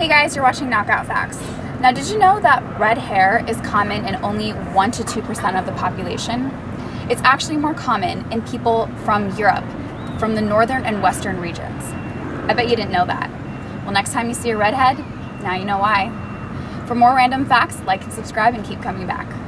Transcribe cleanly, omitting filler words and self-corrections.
Hey guys, you're watching Knockout Facts. Now, did you know that red hair is common in only 1 to 2% of the population? It's actually more common in people from Europe, from the northern and western regions. I bet you didn't know that. Well, next time you see a redhead, now you know why. For more random facts, like and subscribe and keep coming back.